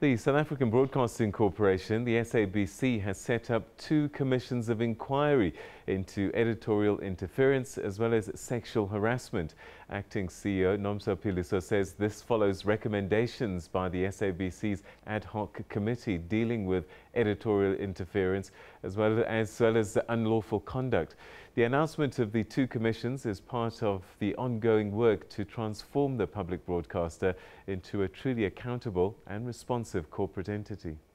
The South African Broadcasting Corporation, the SABC, has set up 2 commissions of inquiry into editorial interference as well as sexual harassment. Acting CEO Nomsa Philiso says this follows recommendations by the SABC's Ad Hoc Committee dealing with editorial interference as well as unlawful conduct. The announcement of the 2 commissions is part of the ongoing work to transform the public broadcaster into a truly accountable and responsive corporate entity.